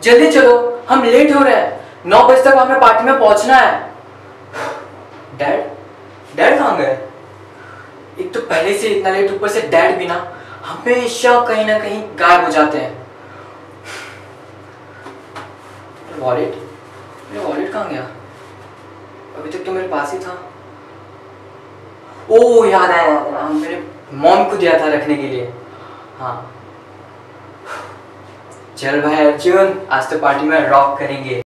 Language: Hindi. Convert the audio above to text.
जल्दी चलो, हम लेट हो रहे हैं। 9 बजे तक हमें पार्टी में पहुंचना है। डैड डैड कहाँ गए? एक तो पहले से इतना लेट, ऊपर से डैड भी ना हमेशा कहीं ना कहीं गायब हो जाते हैं। वॉलेट, मेरा वॉलेट कहाँ गया? अभी तक तो मेरे पास ही था। ओ याद आया, मेरे मॉम को दिया था रखने के लिए। हाँ चल भाई अर्जुन, आज तो पार्टी में रॉक करेंगे।